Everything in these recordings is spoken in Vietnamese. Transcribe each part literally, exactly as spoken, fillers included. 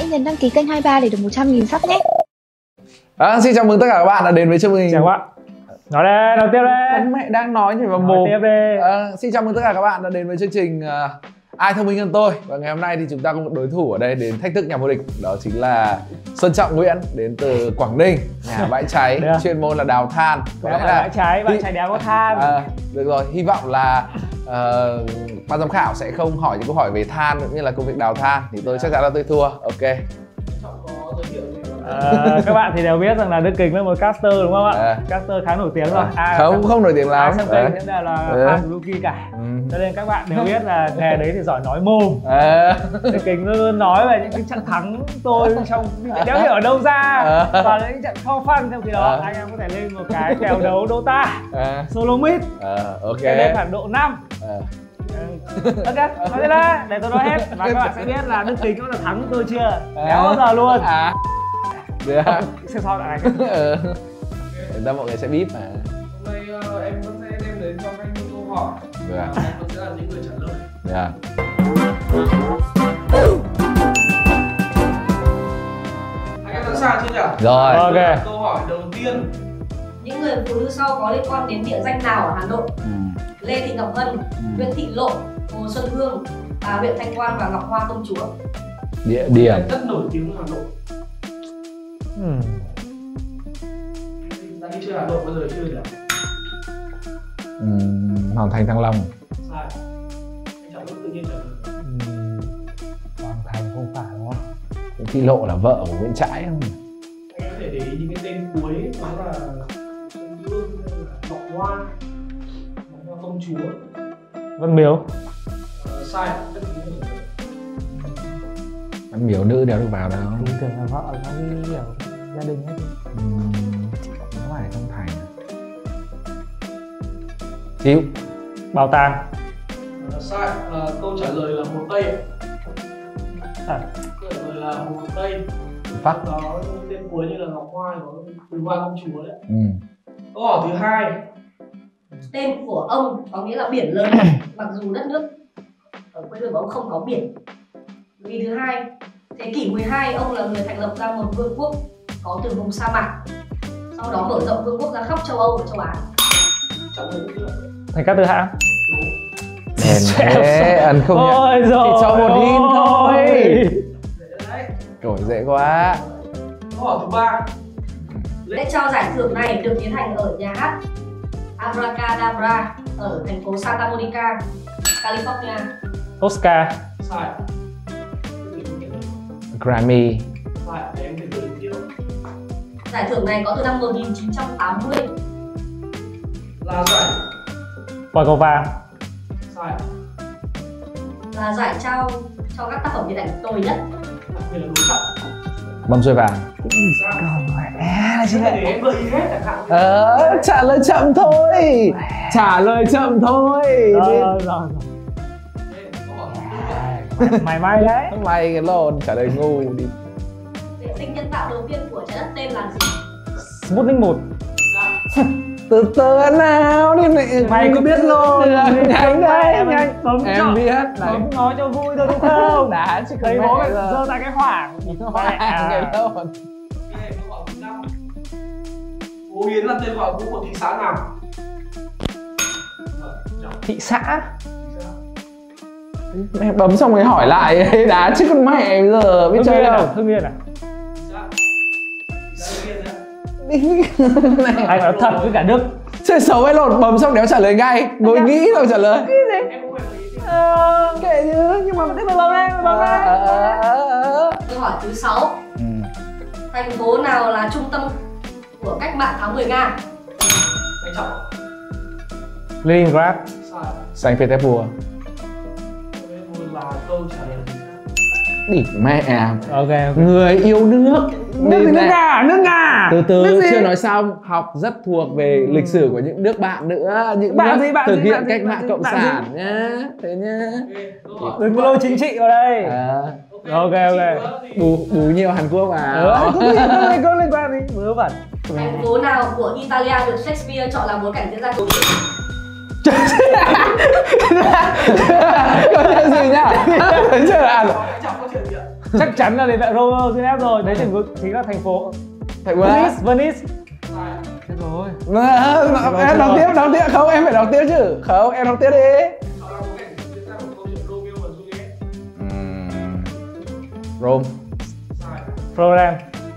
nhấn đăng ký kênh hai ba để được một trăm nghìn sub nhé. À, xin chào mừng tất cả các bạn đã đến với chương trình. Chào các bạn. Nói đây, nói tiếp đây. Mẹ đang nói thì vào Nói mồm. tiếp đi. À, xin chào mừng tất cả các bạn đã đến với chương trình uh, Ai thông minh hơn tôi. Và ngày hôm nay thì chúng ta có một đối thủ ở đây đến thách thức nhà vô địch. Đó chính là Xuân Trọng Nguyễn đến từ Quảng Ninh, nhà bãi cháy, chuyên môn là đào than. Có lẽ là bãi cháy, bãi cháy đéo có than. À, được rồi, hy vọng là uh, ban giám khảo sẽ không hỏi những câu hỏi về than cũng như là công việc đào than. Thì tôi chắc chắn là tôi thua. Ok. À, các bạn thì đều biết rằng là Đức Kính là một caster đúng không ạ? À. Caster khá nổi tiếng rồi. À, không, không nổi tiếng lắm. Ai xem kênh cũng đều là fan của Luki cả. Ừ. Cho nên các bạn đều biết là nghề đấy thì giỏi nói mồm. À. Đức Kính luôn nói về những cái trận thắng tôi trong đéo hiểu ở đâu ra. À. Và những trận kho fun trong khi đó à. Anh em có thể lên một cái kèo đấu Dota à. Solo mid. À, ok. Cái lên khoảng độ năm. À. Ok, nói thế đây, để tôi nói hết và các bạn sẽ biết là Đức Kính có là thắng tôi chưa? Đéo bao giờ luôn. À. Được. Xem sao lại. Ừ. Người ta mọi người sẽ bíp mà. Hôm nay uh, em vẫn sẽ đem đến cho các anh những câu hỏi. Được. Và em sẽ là những người trả lời. Được. Anh em sẵn sàng chưa nhỉ? Rồi. Ok. Câu hỏi đầu tiên. Những người phụ nữ sau có liên quan đến địa danh nào ở Hà Nội? Ừ. Lê Thị Ngọc Hân, ừ. Nguyễn Thị Lộ, Hồ Xuân Hương, à, huyện Thanh Quan và Ngọc Hoa Công Chúa. Địa điểm rất nổi tiếng ở Hà Nội. Ừ. Đã đi chơi Hà Nội bao giờ chưa nhỉ? Ừ, Hoàng Thành Thăng Long. Sai. Anh chọn lúc tự nhiên trả lời. Ừ. Hoàng Thành không phải đúng không? Nguyễn Thị Lộ là vợ của Nguyễn Trãi không? Anh có thể để ý những cái tên cuối đó là Xuân Hương, Ngọc Hoa, Ngọc Hoa Công Chúa. Văn Miếu. Uh, sai. Văn Miếu nữ đéo được vào đâu. Bình thường là vợ nó đi kiểu gia đình hết. Ừ, nó phải trong thành. Chịu. Bảo tàng. Uh, sai. Uh, câu trả lời là Hồ Tây. À. Câu trả lời là Hồ Tây. Phát. Có tên cuối như là Ngọc Hoa, có Quỳnh Hoa Công Chúa đấy. Ừ. Câu hỏi thứ hai. Tên của ông có nghĩa là biển lớn, mặc dù đất nước ở quê hương của ông không có biển. Vì thứ hai, thế kỷ mười hai ông là người thành lập ra một vương quốc có từ vùng sa mạc, sau đó mở rộng vương quốc ra khắp châu Âu và châu Á. Thành Cát Tư Hãn. Đèn thế, ẩn không nhận. Thì cho một hint thôi. Câu hỏi dễ quá. Câu hỏi thứ ba. Lễ trao giải thưởng này được tiến hành ở nhà hát Abracadabra ở thành phố Santa Monica, California. Oscar. Sai. Grammy. Sai. Để em thử giới thiệu. Giải thưởng này có từ năm một nghìn chín trăm tám mươi. Là giải. Quả cầu vàng. Sai. Là giải trao cho các tác phẩm điện ảnh tồi nhất. Đặc biệt là đối trọng. Mâm xôi vàng. Để em gợi ý hết chẳng hạn. Ờ, trả lời chậm thôi. Trả lời chậm thôi. Rồi rồi rồi. Mày may đấy. Mày cái lồn, trả lời ngu đi. Vệ tinh nhân tạo đầu tiên của trái đất tên là gì? Sputnik một. Từ từ nào đi mẹ. Mày có biết rồi. Nhanh đấy, nhanh. Em biết. Bấm nói cho vui thôi đúng không? Đã chứ thấy bố giơ tay cái hoảng. Hoảng cái lồn. Phú Hiến là tên gọi cũ của thị xã nào? Thị xã. Mẹ bấm xong rồi hỏi lại đá chứ con mẹ bây giờ biết chơi đâu. Hưng Yên à? Hưng Yên anh nói thật với cả Đức. Chơi xấu hay lột, bấm xong đéo trả lời ngay. Ngồi nghĩ rồi trả lời. Cái gì? Ờ, kệ chứ, nhưng mà tiếp tục bấm đây, bấm đây. Câu hỏi thứ sáu. Ừ. Thành phố nào là trung tâm của cách mạng tháng mười Nga? Anh Trọng. Leningrad. Sai. Saint Petersburg. Là câu trả lời. Đỉ mẹ. Ok, ok. Người yêu nước. Nước gì? Nước Nga, nước Nga. Từ từ, chưa nói xong. Học rất thuộc về lịch sử của những nước bạn nữa. Những bạn nước gì, bạn thực gì, hiện bạn cách gì, mạng bạn cộng gì, sản nhá. Thế nhá. Đừng có lôi chính trị vào đây. À. Ok, ok. Bù, bù nhiều Hàn Quốc à. Ừ, không có liên quan gì. Vớ vẩn. Thành phố nào của Italia được Shakespeare chọn làm bối cảnh diễn ra câu chuyện? Câu chuyện gì nhá? Câu chuyện là Chắc chắn là đến Romeo Juliet rồi. Đấy chính chính là thành phố Thành Venice. Venice. Sai. Chết rồi. À, em đọc tiếp, đọc tiếp. Không, em phải đọc tiếp chứ. Không, em đọc tiếp đi. Đó là bối cảnh diễn ra một câu chuyện Romeo và Juliet. Uhm. Rome. Sai. Florence.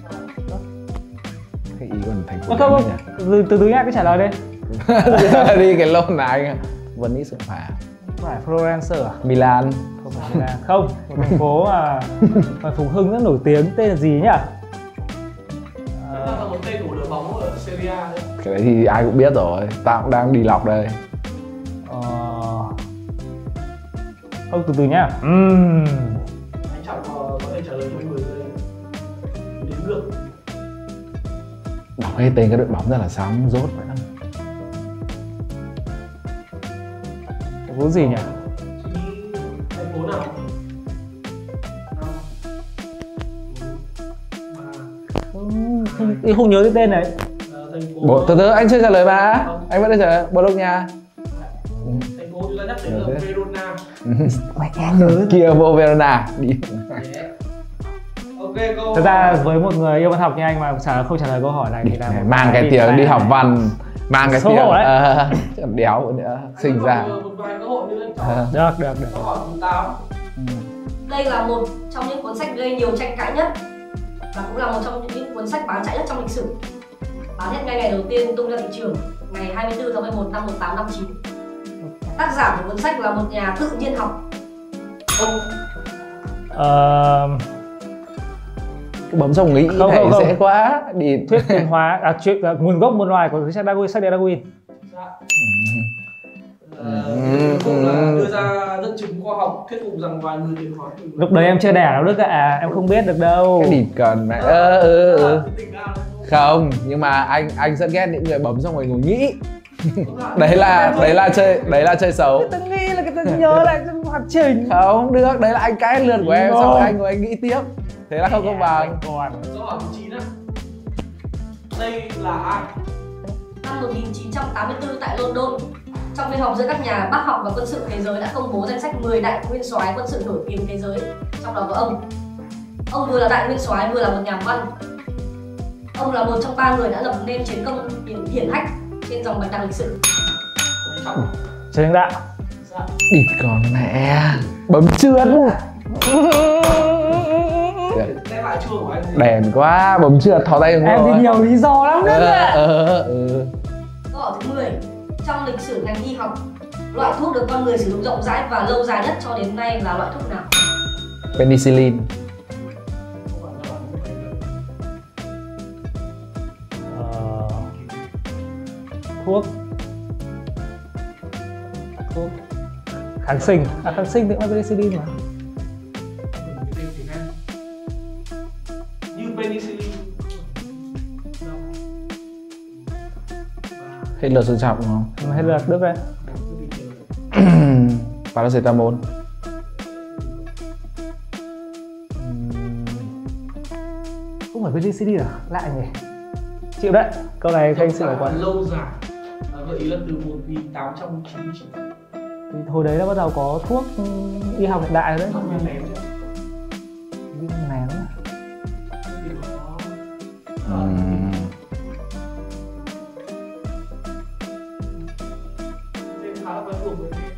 Cái ý còn thành phố. Không không, từ từ từ nhá, cứ trả lời đi. Đi cái lôn này anh. Venice không phải. Phải Florence à? Milan. Không phải Milan. Không, một thành phố mà mà Phùng Hưng rất nổi tiếng, tên là gì nhỉ? Đó là một tên của đội bóng ở Serie A đấy. Cái đấy thì ai cũng biết rồi. Tao cũng đang đi lọc đây. Ờ... Không, từ từ nhá. Uhm. Anh Trọng có thể trả lời trong mười giây. Đến ngược. Đọc hết tên cái đội bóng ra là sao không rốt vậy đó. Thành phố gì nhỉ? Chỉ thành phố nào? Năm, bốn, ba, Không, không nhớ cái tên này. ờ, thành phố. Bộ, từ từ anh chưa trả lời mà. Anh vẫn đang trả lời. Bologna. Thành phố chúng ta nhắc đến là Verona. Mẹ em nhớ. Chievo Verona. Đi. Yeah. Ok câu. Thật ra với một người yêu văn học như anh mà trả không trả lời câu hỏi này thì là một Mang cái bị tiếng tai đi nạn học này. văn. Mang cái Xấu tiếng. hổ đấy. Ờ, chứ còn đéo nữa. Sinh ra. Một, một vài cơ hội nữa anh Trọng. Ờ. Được, được, được. Câu hỏi thứ tám. Đây là một trong những cuốn sách gây nhiều tranh cãi nhất và cũng là một trong những cuốn sách bán chạy nhất trong lịch sử. Bán hết ngay ngày đầu tiên tung ra thị trường ngày hai mươi tư tháng mười một năm một nghìn tám trăm năm mươi chín. Tác giả của cuốn sách là một nhà tự nhiên học. Ông Ờ... Cái bấm xong nghĩ Không, này không, không. dễ quá. Đi. Thuyết tiến hóa, à, chuyện à, nguồn gốc muôn loài của sách Darwin, sách Darwin. Dạ. Ờ, cuối cùng là đưa ra dẫn chứng khoa học thuyết phục rằng vài người tiến hóa. Lúc đấy em chưa đẻ đâu Đức ạ, à, em không biết được đâu. Cái địt cần mẹ. Ơ ừ, ừ. Tình cảm. Không, nhưng mà anh anh rất ghét những người bấm xong rồi ngồi nghĩ. Đấy là đấy là chơi đấy là chơi xấu. Tôi nghĩ là cái tôi nhớ lại trong hoạt trình. Không được, đấy là anh cái lượt của em, Ngon. xong rồi anh ngồi anh nghĩ tiếp. Thế là không công bằng. Còn Câu hỏi thứ chín á. Đây là ai? năm một nghìn chín trăm tám mươi tư tại London, trong phiên họp giữa các nhà bác học và quân sự thế giới đã công bố danh sách mười đại nguyên soái quân sự nổi tiếng thế giới, trong đó có ông. Ông vừa là đại nguyên soái vừa là một nhà văn. Ông là một trong ba người đã lập nên chiến công hiển, hiển hách trên dòng bạch đằng lịch sử. Anh Trọng. Trần Hưng Đạo. Dạ. Địt con mẹ. Bấm trượt. Đáp lại chua của anh. Đèn quá, bấm trượt thò tay Em thì nhiều lý do lắm Đức Ờ ạ. ờ ừ. Câu hỏi thứ mười. Trong lịch sử ngành y học, loại thuốc được con người sử dụng rộng rãi và lâu dài nhất cho đến nay là loại thuốc nào? Penicillin. Ờ... Thuốc Thuốc kháng sinh, à kháng sinh thì cũng là penicillin mà. Như penicillin. Hết lượt Xuân Trọng đúng không? Nhưng mà hết lượt Đức đấy. Paracetamol. Không phải penicillin à? Lạ nhỉ. Chịu đấy. Câu này Thanh xin hỏi qua. Lâu dài. À, gợi ý là từ một nghìn tám trăm chín mươi chín. Thì hồi đấy đã bắt đầu có thuốc ừ, y học hiện đại rồi đấy. Không ném chứ. Viêm nén. Thì nó Ừm. tên khá là quen thuộc với em.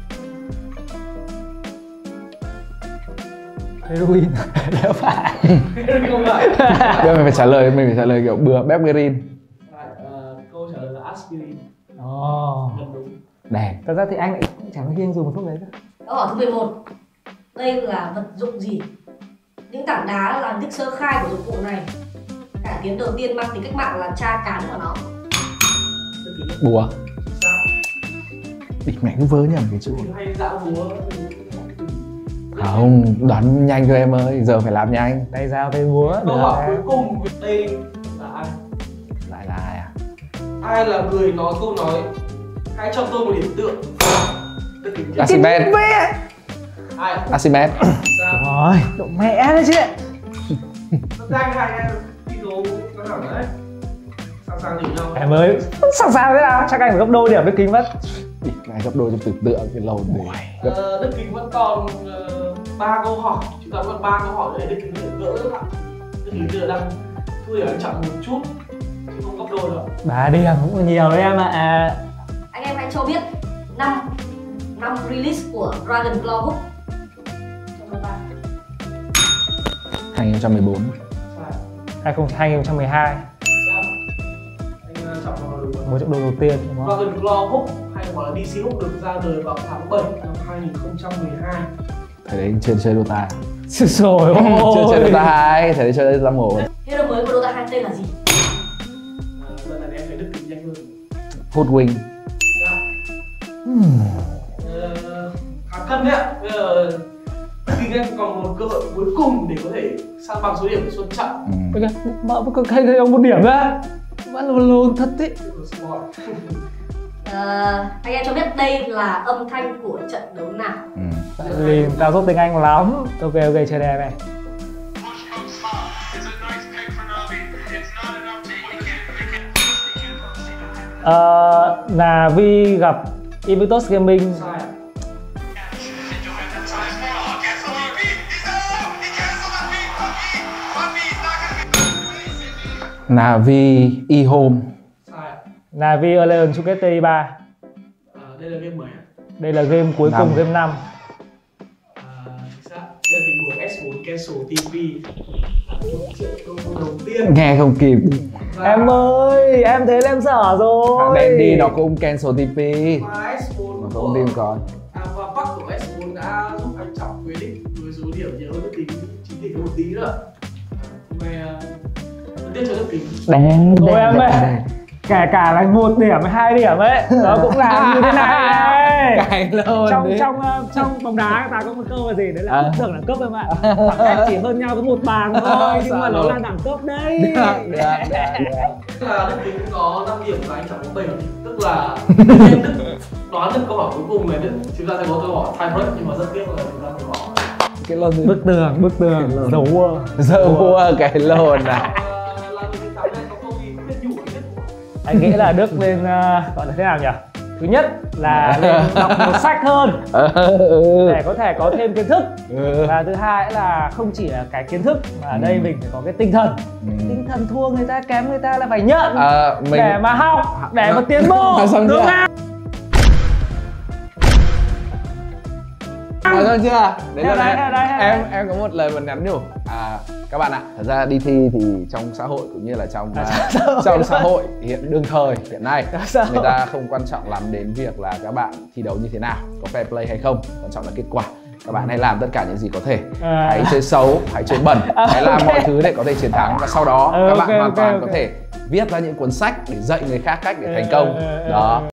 Heroin. Đéo phải. Không phải. Bây giờ mình phải trả lời, mình phải trả lời kiểu bừa Bepgerin. Lại, ờ, câu trả lời là aspirin. Ồ. Gần đúng. Đèn. Thật ra thì anh lại chẳng có khi anh dùng một thuốc đấy cơ. Câu hỏi thứ mười một. Đây là vật dụng gì? Những tảng đá là thức sơ khai của dụng cụ này. Cải tiến đầu tiên mang tính cách mạng là tra cán của nó. Rất kỹ. Bùa. Sao? Địt mẹ cứ vớ nhầm cái chữ. Mình hay dạo búa. Không, đoán nhanh cho em ơi, giờ phải làm nhanh. Tay dao, tay búa. Câu Được hỏi đấy. cuối cùng đây là ai? Lại là ai à? Ai là người nói câu nói hãy cho tôi một điểm tượng? Rất kỹ. Archimedes. Ai? Archimedes. Sao? Rồi, độ mẹ đấy chứ. Rất nhanh hai em thi đấu có thẳng đấy. Sẵn sàng nhìn nhau. Em ơi, sẵn sàng thế nào? Chắc anh phải gấp đôi điểm Đức Kính mất. Địt mẹ gấp đôi trong tưởng tượng cái lồn này. Gấp Ờ, Đức Kính vẫn còn uh, ba câu hỏi, chúng ta còn ba câu hỏi nữa để Đức Kính có thể gỡ các bạn. Đức Kính giờ đang thua ở chậm một chút chứ không gấp đôi đâu. Ba điểm cũng còn nhiều đấy em ạ. À. Anh em hãy cho biết năm năm release của Dragon Claw Hook trong Dota. hai không một bốn. Sai. hai không một hai. Sao? Anh uh, chọn vào đúng rồi. Một trận đấu đầu tiên đúng không? Dragon Claw Hook hay gọi là đê xê Hook được ra đời vào tháng bảy năm hai không một hai. Thầy đấy chưa chơi Dota. Rồi ôi. Chưa chơi Dota hai, thầy đấy chơi Dota một. Hero mới của Dota hai tên là gì? À, lần này em thấy Đức Kính nhanh hơn. Hoodwink. Hmm. Uh, khá cân đấy ạ. Bây giờ Đức Kính em còn một cơ hội cuối cùng để có thể sang bằng số điểm của Xuân Trọng. Ừ. Mà có thấy thấy ông một điểm á. Vẫn là lồn thật đấy. Uh, anh em cho biết đây là âm thanh của trận đấu nào? Ừ. Vì tao giúp tiếng Anh lắm. Ok ok chơi đẹp này. Uh, Navi gặp Invictus Gaming. Sai. Navi eHome. Sai. Navi Alliance chung kết T I ba. À, đây là game mấy? Đây là game cuối năm. cùng, game năm. À, chính xác. Đây là tình huống S bốn cancel tê pê. Một triệu câu đầu tiên. Nghe không kịp. Và Em ơi, em thấy em sợ rồi. Thằng Dandy nó cũng cancel tê pê. và S bốn Mà của không tin còn. à, và Park của S bốn đã giúp anh Trọng quyết định với số điểm nhiều hơn Đức Kính chín tỷ một tí nữa. Về uh, tiếp cho Đức Kính. Đen, Ôi em ơi, kể cả là một điểm hay hai điểm ấy, nó cũng là như thế này. Cày luôn Trong đấy. trong uh, trong bóng đá người ta có một câu là gì đấy là À. không tưởng đẳng cấp em ạ. Khoảng cách chỉ hơn nhau có một bàn thôi, nhưng Sao mà nó rồi? là đẳng cấp đấy. Được, được, được, được. Tức là Đức Kính có năm điểm và anh Trọng có bảy điểm. Tức là em Đức đoán được câu hỏi cuối cùng này, Đức chúng ta sẽ có câu hỏi tie break, nhưng mà rất tiếc là chúng ta không có. Cái lồn gì? Bức tường, bức tường, dấu vua. Dâu vua cái lồn à. À, là người thứ tám này có câu gì khuyên nhủ anh Đức? Anh nghĩ là Đức nên uh, gọi là thế nào nhỉ? Thứ nhất là nên đọc một sách hơn để có thể có thêm kiến thức. Ừ. Và thứ hai là không chỉ là cái kiến thức mà ở đây Ừ. mình phải có cái tinh thần. Ừ. Tinh thần thua người ta, kém người ta là phải nhận À, mình... để mà học, để mà tiến bộ. Xong Đúng chưa? không? À, xong chưa? Đấy Theo là đấy, em, theo đấy, theo em đấy. em có một lời muốn nhắn nhủ. À, các bạn ạ, thật ra đi thi thì trong xã hội cũng như là trong À, à, xã hội trong luôn. xã hội hiện đương thời hiện nay, Xã người hội. ta không quan trọng lắm đến việc là các bạn thi đấu như thế nào, có fair play hay không, quan trọng là kết quả. Các bạn hãy làm tất cả những gì có thể, À. hãy chơi xấu, hãy chơi bẩn, À, hãy làm ok. mọi thứ để có thể chiến thắng, và sau đó Ừ, các ok, bạn hoàn ok, toàn ok. có thể viết ra những cuốn sách để dạy người khác cách để Ừ, thành công. ừ, ừ, Đó. ừ.